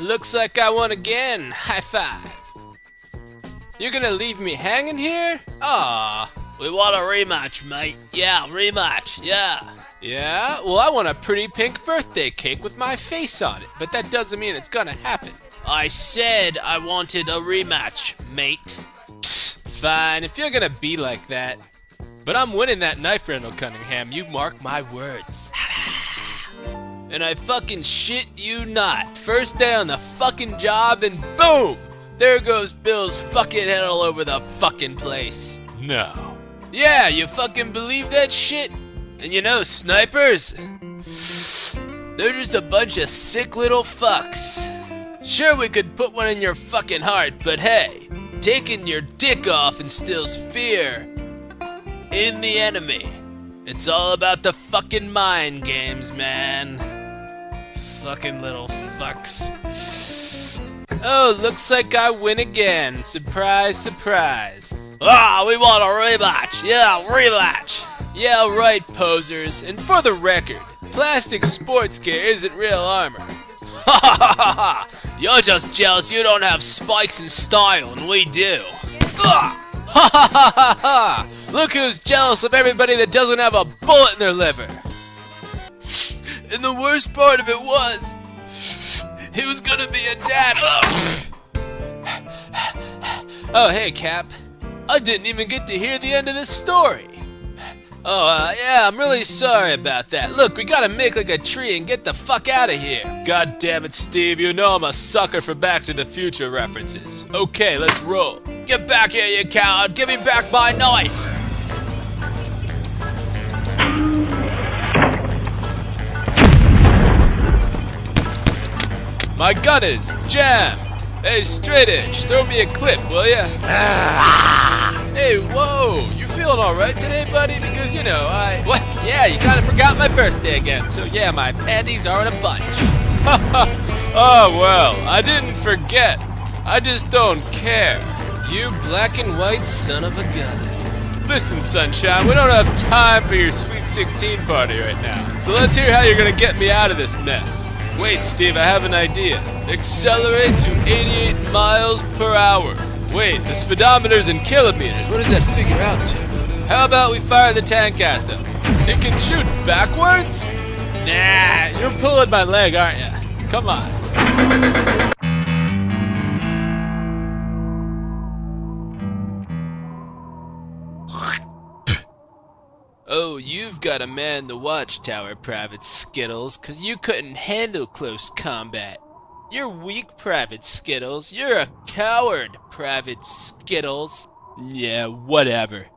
Looks like I won again. High five. You're gonna leave me hanging here? Aw. We want a rematch, mate. Yeah, rematch, yeah. Yeah? Well, I want a pretty pink birthday cake with my face on it, but that doesn't mean it's gonna happen. I said I wanted a rematch, mate. Psst, fine, if you're gonna be like that. But I'm winning that knife rental, Cunningham. You mark my words. And I fucking shit you not. First day on the fucking job and boom! There goes Bill's fucking head all over the fucking place. No. Yeah, you fucking believe that shit? And you know, snipers? They're just a bunch of sick little fucks. Sure, we could put one in your fucking heart, but hey, taking your dick off instills fear in the enemy. It's all about the fucking mind games, man. Fucking little fucks. Oh, looks like I win again. Surprise, surprise. Ah, we want a rematch. Yeah, rematch. Yeah, right, posers. And for the record, plastic sports gear isn't real armor. Ha ha ha ha! You're just jealous you don't have spikes and style, and we do. Ha ha ha ha ha! Look who's jealous of everybody that doesn't have a bullet in their liver. And the worst part of it was, he was gonna be a dad. Oh, hey, Cap. I didn't even get to hear the end of this story. Oh, yeah, I'm really sorry about that. Look, we gotta make like a tree and get the fuck out of here. God damn it, Steve, you know I'm a sucker for Back to the Future references. Okay, let's roll. Get back here, you coward! Give me back my knife! My gun is jammed. Hey, straight edge, throw me a clip, will ya? Hey, whoa, you feeling alright today, buddy? Because, you know, What? Yeah, you kind of forgot my birthday again, so yeah, my panties are in a bunch. Oh, well, I didn't forget. I just don't care. You black and white son of a gun. Listen, Sunshine, we don't have time for your Sweet 16 party right now, so let's hear how you're gonna get me out of this mess. Wait, Steve, I have an idea. Accelerate to 88 miles per hour. Wait, the speedometer's in kilometers. What does that figure out to? How about we fire the tank at them? It can shoot backwards? Nah, you're pulling my leg, aren't you? Come on. Oh, you've got to man the watchtower, Private Skittles, 'cause you couldn't handle close combat. You're weak, Private Skittles. You're a coward, Private Skittles. Yeah, whatever.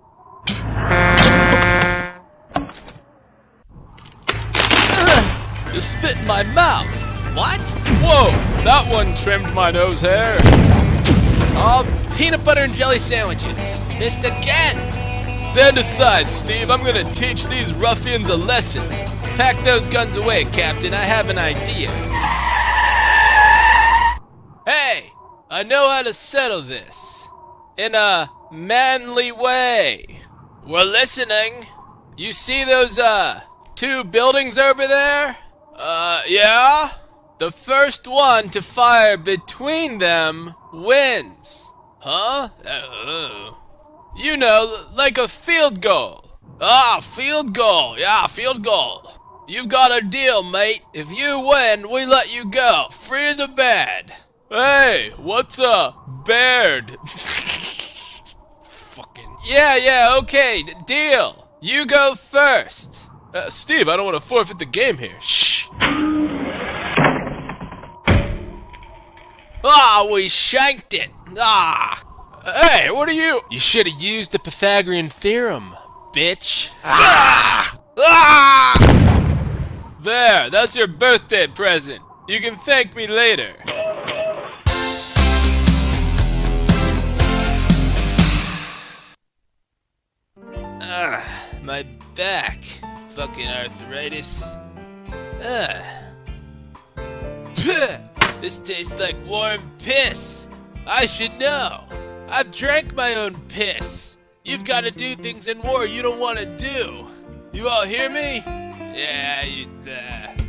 You spit in my mouth. What? Whoa, that one trimmed my nose hair. All peanut butter and jelly sandwiches. Missed again. Stand aside, Steve. I'm gonna teach these ruffians a lesson. Pack those guns away, Captain. I have an idea. Hey, I know how to settle this. In a manly way. We're listening. You see those, two buildings over there? Yeah? The first one to fire between them wins. Huh? You know, like a field goal. Ah, field goal. Yeah, field goal. You've got a deal, mate. If you win, we let you go. Free as a bird. Hey, what's a bird? Fucking. Yeah, okay, deal. You go first. Steve, I don't want to forfeit the game here. Shh. Ah, we shanked it. Ah. Hey, what are you? You should have used the Pythagorean theorem, bitch. Ah! Ah! There, that's your birthday present. You can thank me later. My back. Fucking arthritis. This tastes like warm piss. I should know. I've drank my own piss. You've got to do things in war you don't want to do. You all hear me? Yeah,